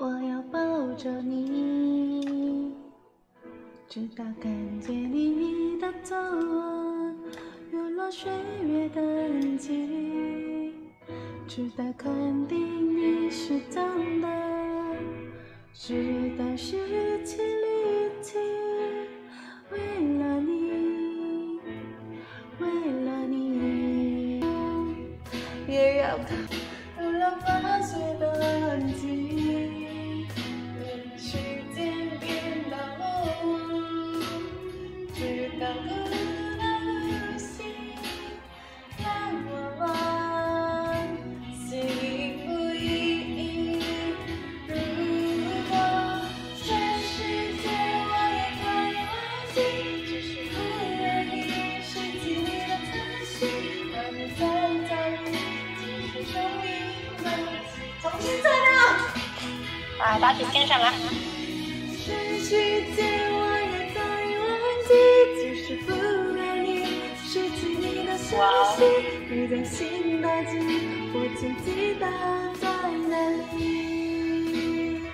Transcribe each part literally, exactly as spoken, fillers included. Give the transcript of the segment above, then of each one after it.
我要抱着你，直到看见你的皱纹有了岁月的痕迹，直到肯定你是真的，直到失去力气，为了你，为了你，也要看有了发泄的痕迹，时间变到我，直到不能呼吸，让我们心不一。如果全世界我也可以忘记，只是为了你失去你的真心，让你在这里继续生命的重新唱啊！ 来，打起天上来！ 全世界我也可以忘记，只是不让你失去你的消息，你在心打击，我曾记得在哪里。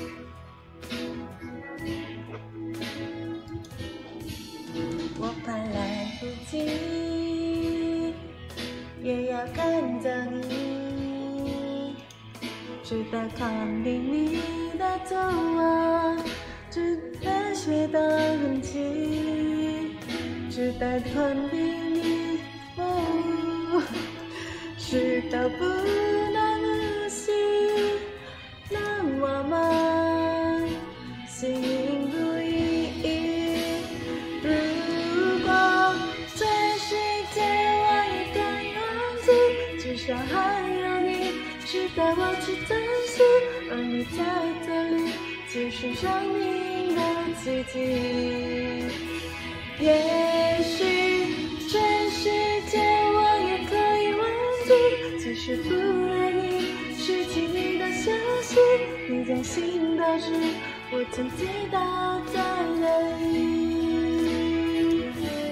我怕来不及，也要看着你，直到看定你的皱纹，直到血的痕迹，直到肯定你，哦，直到不能呼吸，让我们心不一。如果全世界我也可以忘记，至少还有你值得我去珍惜，而你在这里继续生命的奇迹。也许全世界我也可以忘记，只是不让你失去你的消息，你在心的事，我曾记得在哪里。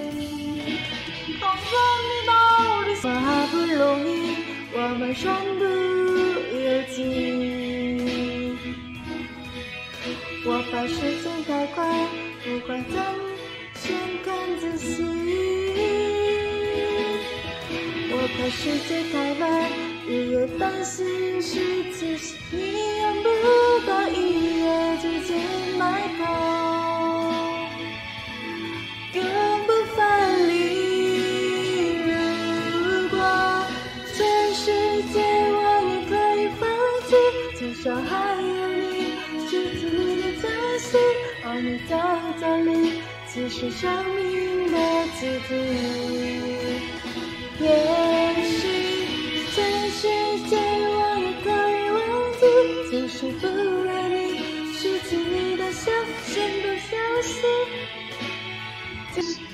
好想你到底，好不容易我们身不由己，我怕时间太快，不管怎先看仔细，我怕世界太慢，日夜担心失去你，永不到一夜之间埋头，永不分离。如果全世界我也可以放弃，至少还有你失去你的珍惜，而你在这里继续生命的奇迹。也许全世界我也可以忘记，只是不让你失去你的消息的消息。